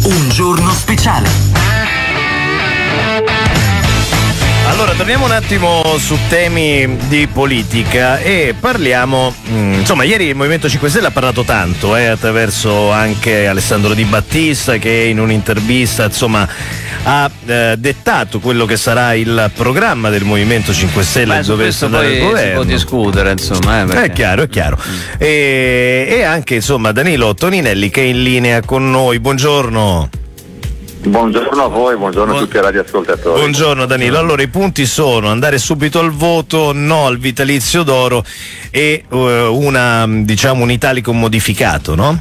Un giorno speciale. Allora, torniamo un attimo su temi di politica e parliamo, insomma, ieri il Movimento 5 Stelle ha parlato tanto, attraverso anche Alessandro Di Battista, che in un'intervista, insomma, ha dettato quello che sarà il programma del Movimento 5 Stelle. Dovesse andare al governo. Si può discutere, insomma. È chiaro. E anche, insomma, Danilo Toninelli, che è in linea con noi. Buongiorno. Buongiorno a voi, buongiorno a tutti i radioascoltatori. Buongiorno Danilo. Allora, i punti sono andare subito al voto, no al vitalizio d'oro e un Italicum modificato, no?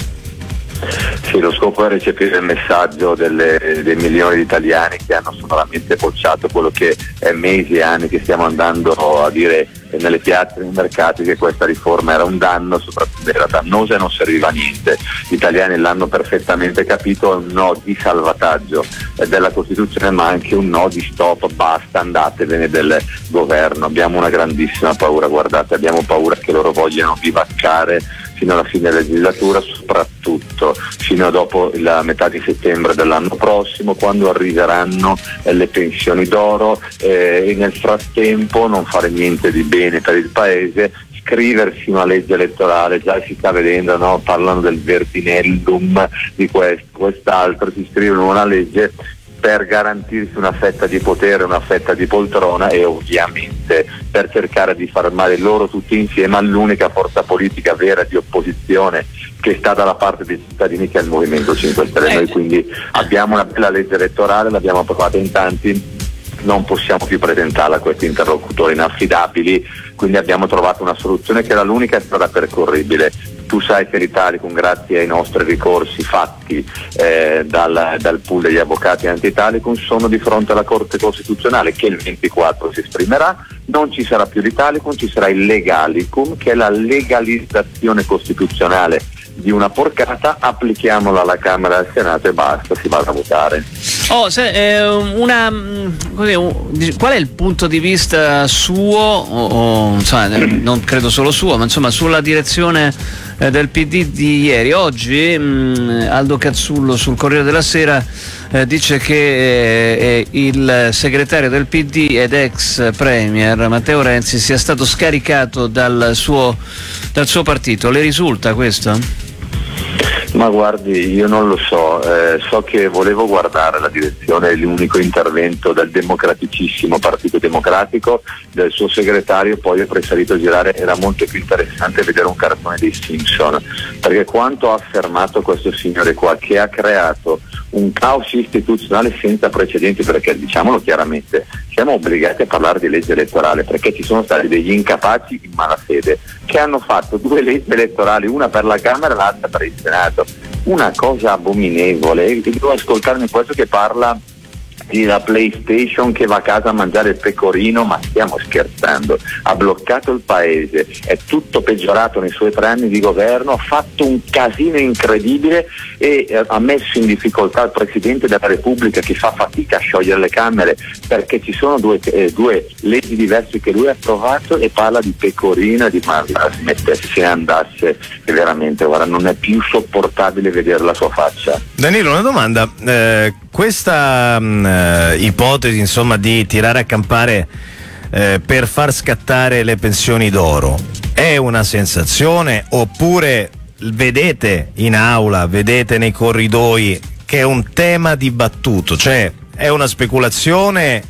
Sì, lo scopo è recepire il messaggio dei milioni di italiani che hanno sonoramente bocciato quello che è mesi e anni che stiamo andando a dire nelle piazze e nei mercati, che questa riforma era un danno, soprattutto era dannosa e non serviva a niente. Gli italiani l'hanno perfettamente capito, è un no di salvataggio della Costituzione, ma anche un no di stop, basta, andatevene del governo. Abbiamo una grandissima paura, guardate, abbiamo paura che loro vogliano bivaccare fino alla fine della legislatura, soprattutto fino a dopo la metà di settembre dell'anno prossimo, quando arriveranno le pensioni d'oro, e nel frattempo non fare niente di bene per il paese, scriversi una legge elettorale, già si sta vedendo, no? Parlano del verdinellum, di quest'altro, si scrivono una legge per garantirsi una fetta di potere, una fetta di poltrona, e ovviamente per cercare di far male loro tutti insieme all'unica forza politica vera di opposizione che sta dalla parte dei cittadini, che è il Movimento 5 Stelle. Noi quindi abbiamo una bella legge elettorale, l'abbiamo approvata in tanti, non possiamo più presentarla a questi interlocutori inaffidabili, quindi abbiamo trovato una soluzione che era l'unica strada percorribile. Tu sai che l'Italicum, grazie ai nostri ricorsi fatti dal pool degli avvocati anti-Italicum, sono di fronte alla Corte Costituzionale, che il 24 si esprimerà. Non ci sarà più l'Italicum, ci sarà il Legalicum, che è la legalizzazione costituzionale di una porcata. Applichiamola alla Camera e al Senato e basta, si vada a votare. Qual è il punto di vista suo, non credo solo suo, ma insomma sulla direzione del PD di ieri? Oggi Aldo Cazzullo sul Corriere della Sera dice che il segretario del PD ed ex premier Matteo Renzi sia stato scaricato dal suo partito. Le risulta questo? Ma guardi, io non lo so, so che volevo guardare la direzione dell'unico intervento del democraticissimo Partito Democratico, del suo segretario, poi ho preferito girare. Era molto più interessante vedere un cartone dei Simpson, perché quanto ha affermato questo signore qua, che ha creato un caos istituzionale senza precedenti, perché diciamolo chiaramente, siamo obbligati a parlare di legge elettorale perché ci sono stati degli incapaci in malafede che hanno fatto 2 leggi elettorali, una per la Camera e l'altra per il Senato, una cosa abominevole. Devo ascoltarmi questo che parla la PlayStation, che va a casa a mangiare il pecorino, ma stiamo scherzando? Ha bloccato il paese, è tutto peggiorato nei suoi 3 anni di governo, ha fatto un casino incredibile e ha messo in difficoltà il Presidente della Repubblica, che fa fatica a sciogliere le Camere perché ci sono due leggi diverse che lui ha approvato, e parla di pecorino e di smettesse, se andasse, che veramente, guarda, non è più sopportabile vedere la sua faccia. Danilo, una domanda, questa ipotesi, insomma, di tirare a campare per far scattare le pensioni d'oro è una sensazione, oppure vedete in aula, vedete nei corridoi che è un tema dibattuto, cioè è una speculazione,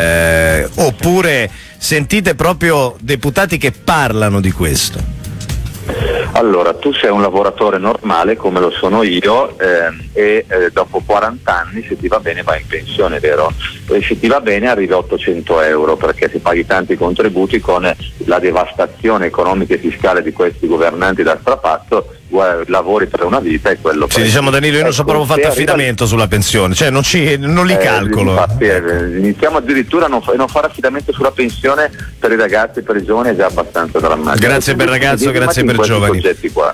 oppure sentite proprio deputati che parlano di questo? Allora, tu sei un lavoratore normale come lo sono io, e dopo 40 anni, se ti va bene, vai in pensione, vero? E se ti va bene arrivi a 800 euro, perché se paghi tanti contributi, con la devastazione economica e fiscale di questi governanti da strapazzo, lavori per una vita e quello. Sì, diciamo, Danilo, io non so proprio fatto affidamento sulla pensione, cioè non li calcolo. Infatti, iniziamo addirittura a non fare affidamento sulla pensione per i ragazzi e per i giovani, è già abbastanza drammatico. Grazie per ragazzo, grazie per giovani. soggetti qua.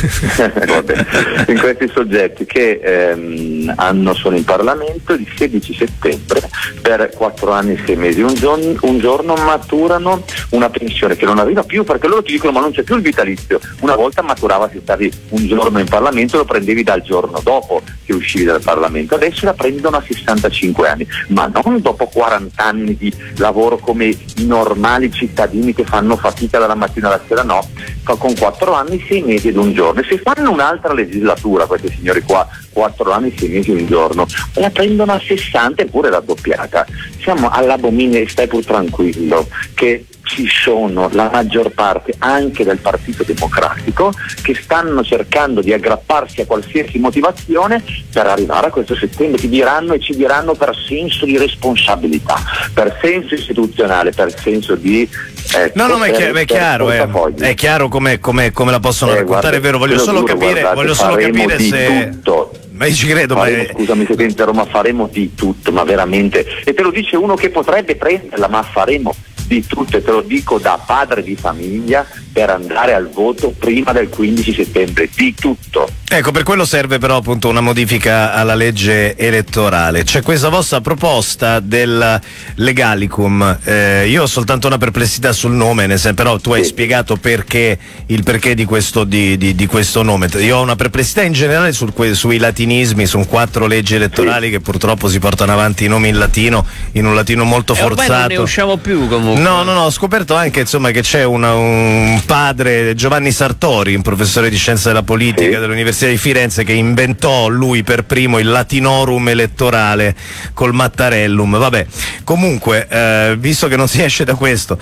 In questi soggetti che sono in Parlamento il 16 settembre per 4 anni e 6 mesi, un giorno maturano una pensione che non arriva più, perché loro ti dicono ma non c'è più il vitalizio. Una volta maturava se stavi un giorno in Parlamento, lo prendevi dal giorno dopo che uscivi dal Parlamento, adesso la prendono a 65 anni, ma non dopo 40 anni di lavoro come i normali cittadini che fanno fatica dalla mattina alla sera, no, con 4 anni, 6 mesi ed un giorno. E se fanno un'altra legislatura questi signori qua, 4 anni, 6 mesi e un giorno, la prendono a 60 eppure raddoppiata. Siamo all'abominio, stai pur tranquillo che ci sono la maggior parte anche del Partito Democratico che stanno cercando di aggrapparsi a qualsiasi motivazione per arrivare a questo settembre. Ti diranno e ci diranno per senso di responsabilità, per senso istituzionale, per senso di no, ma è chiaro come la possono raccontare, guarda, è vero, voglio solo capire se tutto. Ma io ci credo, scusami se ti interrompo, ma faremo di tutto, ma veramente, e te lo dice uno che potrebbe prenderla, ma faremo di tutto, e te lo dico da padre di famiglia, per andare al voto prima del 15 settembre, di tutto. Ecco, per quello serve però appunto una modifica alla legge elettorale. C'è questa vostra proposta del Legalicum, io ho soltanto una perplessità sul nome, però tu hai spiegato il perché di questo nome. Io ho una perplessità in generale sui latinismi, sono 4 leggi elettorali che purtroppo si portano avanti i nomi in un latino molto forzato. Non ne usciamo più comunque. No, ho scoperto anche insomma che c'è un padre, Giovanni Sartori, un professore di scienza della politica dell'Università di Firenze, che inventò lui per primo il latinorum elettorale col Mattarellum. Vabbè, comunque, visto che non si esce da questo,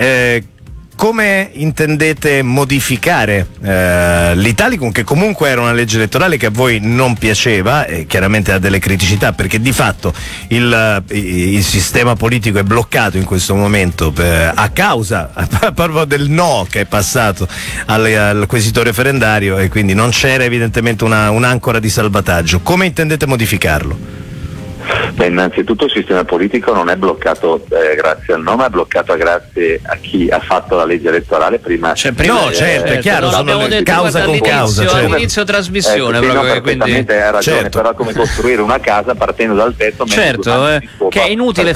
come intendete modificare l'Italicum, che comunque era una legge elettorale che a voi non piaceva e chiaramente ha delle criticità, perché di fatto il sistema politico è bloccato in questo momento a causa proprio del no che è passato al quesito referendario, e quindi non c'era evidentemente un'ancora di salvataggio. Come intendete modificarlo? Beh, innanzitutto il sistema politico non è bloccato grazie al nome, è bloccato grazie a chi ha fatto la legge elettorale prima. No, certo, è chiaro, sono causa con causa. All'inizio trasmissione, perfettamente hai ragione, certo. Però come costruire una casa partendo dal tetto? Certo, che è inutile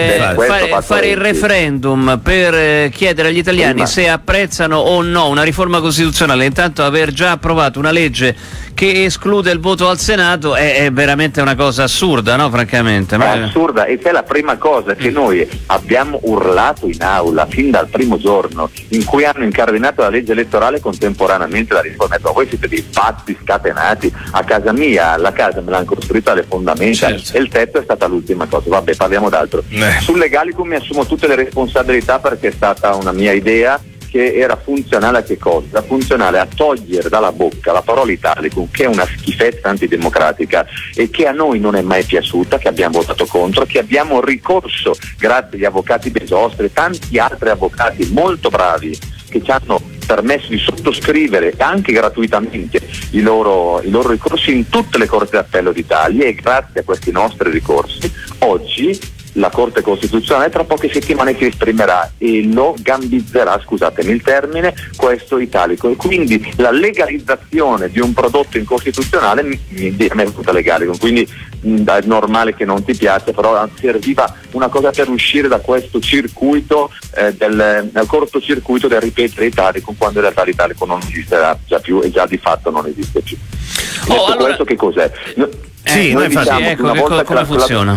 fare il referendum per chiedere agli italiani se apprezzano o no una riforma costituzionale, intanto aver già approvato una legge che esclude il voto al Senato è veramente una cosa assurda, no? Francamente. È assurda, e c'è la prima cosa che noi abbiamo urlato in aula fin dal primo giorno in cui hanno incardinato la legge elettorale contemporaneamente la riforma. Voi siete dei pazzi scatenati. A casa mia, la casa me l'hanno costruita alle fondamenta, certo. E il tetto è stata l'ultima cosa. Vabbè, parliamo d'altro. Sul Legalicum mi assumo tutte le responsabilità, perché è stata una mia idea che era funzionale a che cosa? Funzionale a togliere dalla bocca la parola Italicum, che è una schifezza antidemocratica e che a noi non è mai piaciuta, che abbiamo votato contro, che abbiamo ricorso grazie agli avvocati Besostre e tanti altri avvocati molto bravi che ci hanno permesso di sottoscrivere anche gratuitamente i loro ricorsi in tutte le corti d'appello d'Italia, e grazie a questi nostri ricorsi oggi la Corte Costituzionale tra poche settimane si esprimerà e lo gambizzerà, scusatemi il termine, questo Italicum, e quindi la legalizzazione di un prodotto incostituzionale a me è tutta Legalicum, quindi è normale che non ti piace, però serviva una cosa per uscire da questo circuito del cortocircuito del ripetere Italicum, quando in realtà l'Italicum non esisterà già più, e già di fatto non esiste più. Allora, questo che cos'è? Noi diciamo come funziona?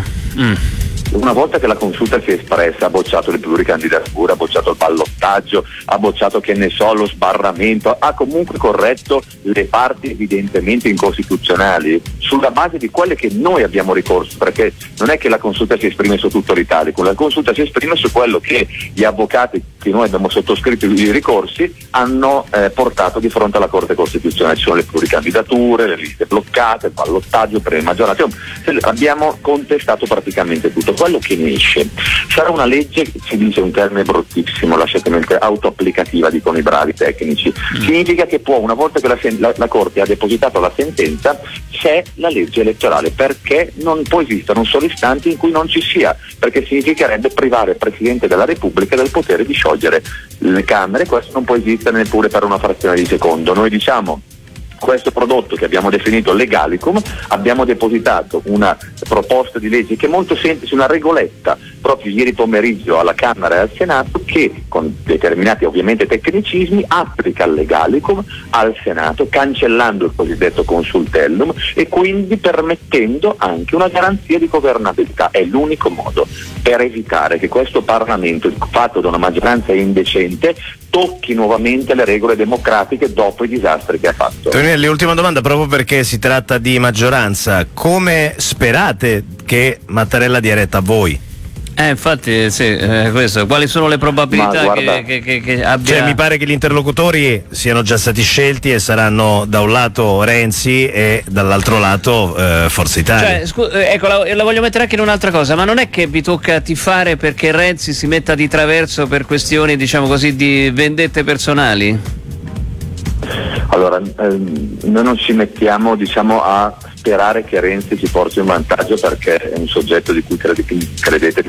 Una volta che la consulta si è espressa, ha bocciato le pluricandidature, ha bocciato il ballottaggio, ha bocciato, che ne so, lo sbarramento, ha comunque corretto le parti evidentemente incostituzionali sulla base di quelle che noi abbiamo ricorso, perché non è che la consulta si esprime su tutto l'Italicum, la consulta si esprime su quello che gli avvocati che noi abbiamo sottoscritto i ricorsi hanno portato di fronte alla Corte Costituzionale. Ci sono le pluricandidature, le liste bloccate, il ballottaggio per le maggioranze, abbiamo contestato praticamente tutto. Quello che ne esce sarà una legge, si dice un termine bruttissimo, lasciatemi, autoapplicativa, dicono i bravi tecnici. Significa che una volta che la Corte ha depositato la sentenza, c'è la legge elettorale, perché non può esistere un solo istante in cui non ci sia, perché significherebbe privare il Presidente della Repubblica del potere di sciogliere le Camere, questo non può esistere neppure per una frazione di secondo. Noi diciamo: questo prodotto che abbiamo definito Legalicum, abbiamo depositato una proposta di legge che è molto semplice, una regoletta, proprio ieri pomeriggio alla Camera e al Senato, che con determinati ovviamente tecnicismi applica il Legalicum al Senato, cancellando il cosiddetto consultellum e quindi permettendo anche una garanzia di governabilità. È l'unico modo per evitare che questo Parlamento, fatto da una maggioranza indecente, tocchi nuovamente le regole democratiche dopo i disastri che ha fatto. Toninelli, ultima domanda, proprio perché si tratta di maggioranza. Come sperate che Mattarella dia retta a voi? Infatti sì, questo. Quali sono le probabilità che abbia? Cioè, mi pare che gli interlocutori siano già stati scelti e saranno da un lato Renzi e dall'altro lato Forza Italia. Cioè, ecco, la voglio mettere anche in un'altra cosa, ma non è che vi tocca tifare perché Renzi si metta di traverso per questioni, diciamo così, di vendette personali? Allora, noi non ci mettiamo, diciamo, a sperare che Renzi ci porti un vantaggio, perché è un soggetto di cui credetemi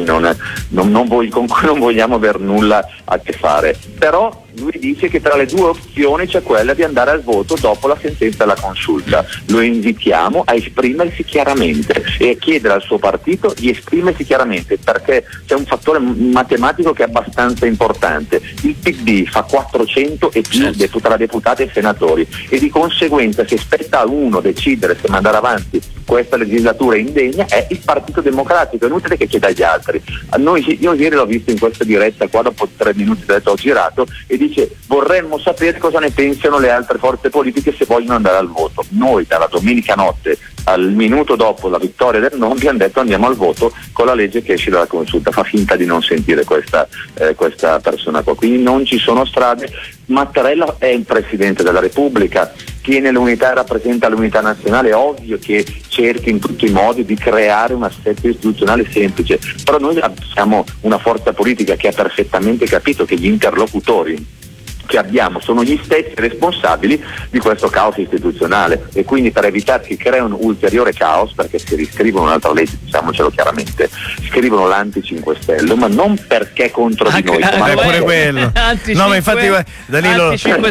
con cui non vogliamo aver nulla a che fare. Però lui dice che tra le due opzioni c'è quella di andare al voto dopo la sentenza della consulta. Lo invitiamo a esprimersi chiaramente e a chiedere al suo partito di esprimersi chiaramente, perché c'è un fattore matematico che è abbastanza importante. Il PD fa 400 e più tra deputati e senatori, e di conseguenza se spetta a uno decidere se mandare avanti questa legislatura indegna è il Partito Democratico. È inutile che chieda agli altri. Io ieri l'ho visto in questa diretta qua, dopo 3 minuti ho girato, e dice: vorremmo sapere cosa ne pensano le altre forze politiche se vogliono andare al voto. Noi dalla domenica notte al minuto dopo la vittoria del no abbiamo detto andiamo al voto con la legge che esce dalla consulta. Fa finta di non sentire questa persona qua, quindi non ci sono strade. Mattarella è il Presidente della Repubblica, tiene l'unità e rappresenta l'unità nazionale. È ovvio che cerchi in tutti i modi di creare un assetto istituzionale semplice, però noi siamo una forza politica che ha perfettamente capito che gli interlocutori che abbiamo sono gli stessi responsabili di questo caos istituzionale, e quindi per evitare che crea un ulteriore caos, perché si riscrivono un'altra legge, diciamocelo chiaramente, scrivono l'anti 5 Stelle, ma non perché contro di noi, ma pure quello. No, ma infatti Danilo, anti 5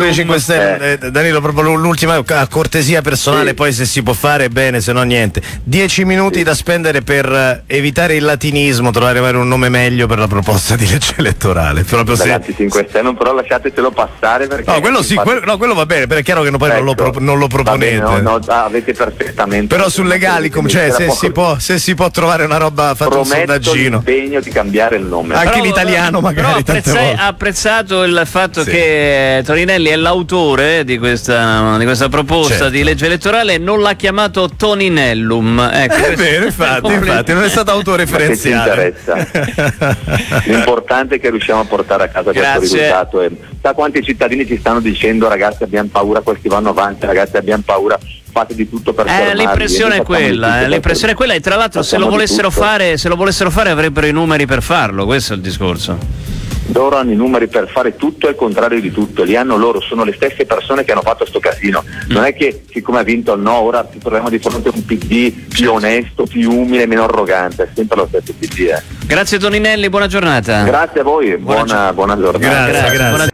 Stelle. Danilo, proprio l'ultima a cortesia personale, sì. Poi se si può fare bene, se no niente. 10 minuti da spendere per evitare il latinismo, trovare un nome meglio per la proposta di legge elettorale. Proprio anti 5 Stelle, però lasciatelo passare, perché quello sì, quello va bene, perché è chiaro che poi non lo proponete. Bene, avete perfettamente. Però sul Legalicum, cioè se si può trovare una roba, fate un sondaggino. L'impegno di cambiare il nome. Anche in italiano magari. Ha apprezzato il fatto che Toninelli è l'autore di questa proposta di legge elettorale e non l'ha chiamato Toninellum. Ecco, è vero, infatti non è stato autoreferenziale. L'importante è che riusciamo a portare a casa questo risultato. Sa quanti cittadini ci stanno dicendo: ragazzi, abbiamo paura, questi vanno avanti, ragazzi, abbiamo paura, fate di tutto per fermarli. L'impressione è quella, e tra l'altro se lo volessero fare avrebbero i numeri per farlo, questo è il discorso. Loro hanno i numeri per fare tutto e il contrario di tutto, li hanno loro, sono le stesse persone che hanno fatto sto casino. Non è che siccome ha vinto il no ora ci troviamo di fronte a un PD più onesto, più umile, meno arrogante, è sempre lo stesso PD. Grazie Toninelli, buona giornata. Grazie a voi, buona giornata. Grazie.